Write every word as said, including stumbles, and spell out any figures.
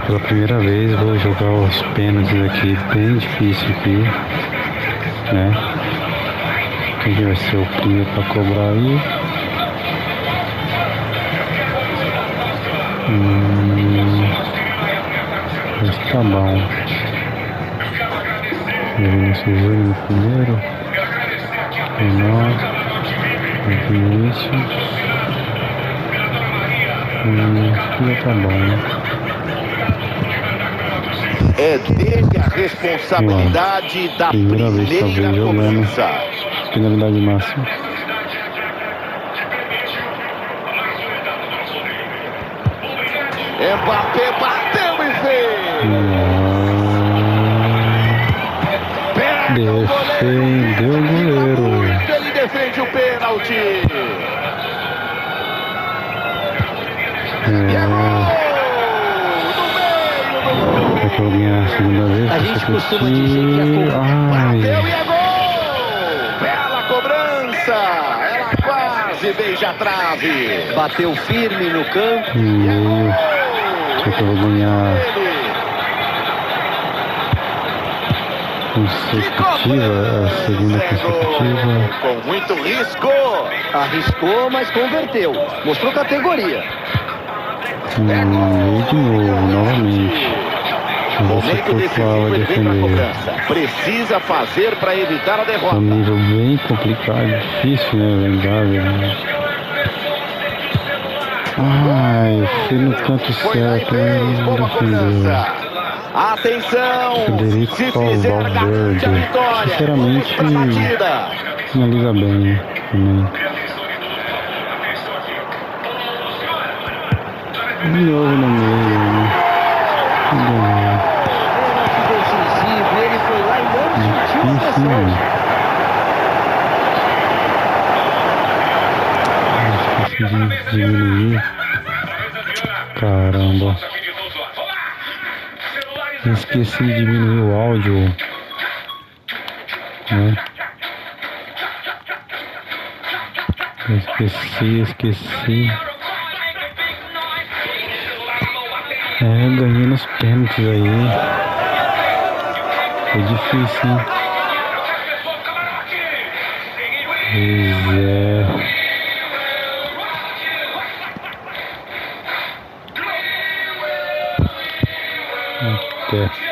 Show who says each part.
Speaker 1: Pela primeira vez vou jogar os pênaltis aqui, bem difícil aqui, né? Quem que vai ser o primeiro para cobrar aí? Hum, esse tá bom. Vinícius Júnior no primeiro. Menor. Vinícius. Hum, já tá bom, né?
Speaker 2: É dele a responsabilidade da
Speaker 1: primeira, primeira vez talvez jogando penalidade máxima.
Speaker 2: Mbappé bateu e fez.
Speaker 1: Defendeu o goleiro.
Speaker 2: Ele defende o pênalti.
Speaker 1: É. Vai que eu ganhar a segunda vez.
Speaker 3: A gente costuma dizer que a
Speaker 2: bateu e é gol! Bela cobrança! Ela quase beija a trave. Bateu firme no campo.
Speaker 1: Meio. Será que eu vou ganhar consecutiva? A segunda consecutiva.
Speaker 2: Com muito risco.
Speaker 3: Arriscou, mas converteu. Mostrou categoria.
Speaker 1: Hum, de novo, novamente.
Speaker 2: Momento decisivo, ele vem pra cobrança. Precisa fazer para evitar a derrota.
Speaker 1: É um nível bem complicado, difícil, né? Vendável, né? Ai, eu fui no canto certo, né? Não defendeu.
Speaker 2: Atenção!
Speaker 1: Federico Valverde. Sinceramente, finaliza bem também. De novo no meio, né?
Speaker 3: Decisivo, ele foi lá e não sentiu a pressão.
Speaker 1: Esqueci de diminuir. Caramba. Esqueci de diminuir o áudio, né? Esqueci, esqueci. É, ganhei nos pênaltis aí. Foi difícil, hein? Pois é. Até.